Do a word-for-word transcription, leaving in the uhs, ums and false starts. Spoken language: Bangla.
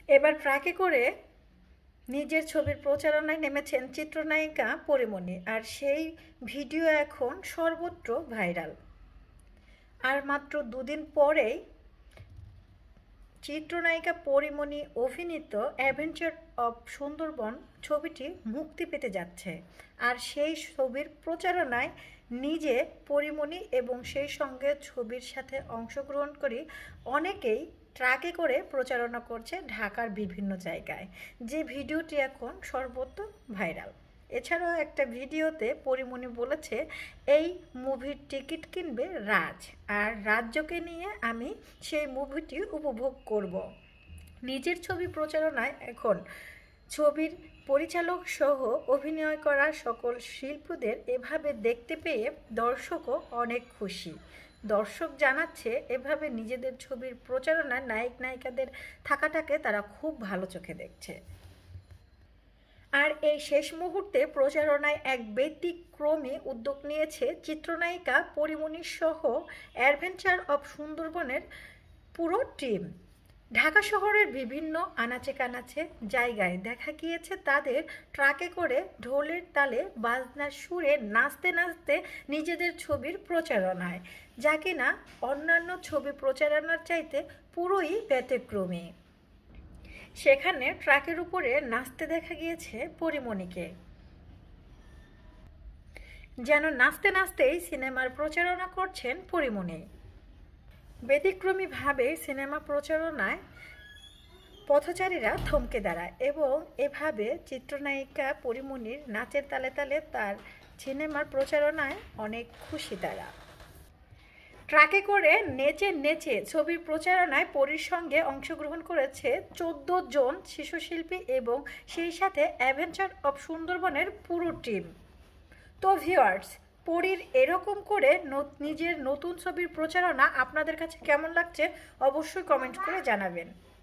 এবার ট্রাকে করে নিজের ছবির প্রচারণায় নেমেছেন চিত্রনায়িকা পরীমণি, আর সেই ভিডিও এখন সর্বত্র ভাইরাল। আর মাত্র দুদিন পরেই চিত্রনায়িকা পরীমণি অভিনীত অ্যাডভেঞ্চার অফ সুন্দরবন ছবিটি মুক্তি পেতে যাচ্ছে। আর সেই ছবির প্রচারণায় নিজে পরীমণি এবং সেই সঙ্গে ছবির সাথে অংশগ্রহণ করে অনেকেই ট্রাকে করে প্রচারণা করছে ঢাকার বিভিন্ন জায়গায়, যে ভিডিওটি এখন সর্বত্র ভাইরাল। এছাড়াও একটা ভিডিওতে পরীমণি বলেছে এই মুভির টিকিট কিনবে রাজ, আর রাজ্যকে নিয়ে আমি সেই মুভিটি উপভোগ করব। নিজের ছবি প্রচারণায় এখন ছবির পরিচালক সহ অভিনয় করা সকল শিল্পীদের এভাবে দেখতে পেয়ে দর্শকও অনেক খুশি। দর্শক জানাচ্ছে এভাবে নিজেদের ছবির প্রচারণায় নায়ক নায়িকাদের থাকাটাকে তারা খুব ভালো চোখে দেখছে। আর এই শেষ মুহূর্তে প্রচারণায় এক ব্যতিক্রমী উদ্যোগ নিয়েছে চিত্রনায়িকা পরীমণি সহ অ্যাডভেঞ্চার অফ সুন্দরবনের পুরো টিম। ঢাকা শহরের বিভিন্ন আনাচে কানাচে জায়গায় দেখা গিয়েছে তাদের ট্রাকে করে ঢোলের তালে বাজনার সুরে নাচতে নাচতে নিজেদের ছবির প্রচারণায়, যা কিনা অন্যান্য ছবি প্রচারণার চাইতে পুরোই ব্যতিক্রমী। সেখানে ট্রাকের উপরে নাচতে দেখা গিয়েছে পরীমণিকে, যেন নাচতে নাচতেই সিনেমার প্রচারণা করছেন পরীমণি। ব্যতিক্রমীভাবে সিনেমা প্রচারণায় পথচারীরা থমকে দাঁড়ায় এবং এভাবে চিত্রনায়িকা পরীমণির নাচের তালে তালে তার সিনেমার প্রচারণায় অনেক খুশি তারা। ট্রাকে করে নেচে নেচে ছবির প্রচারণায় পরীর সঙ্গে অংশগ্রহণ করেছে চোদ্দ জন শিশুশিল্পী এবং সেই সাথে অ্যাডভেঞ্চার অফ সুন্দরবনের পুরো টিম। তো ভিউয়ার্স, পরীর এরকম করে নিজের নতুন ছবির প্রচারণা আপনাদের কাছে কেমন লাগছে অবশ্যই কমেন্ট করে জানাবেন।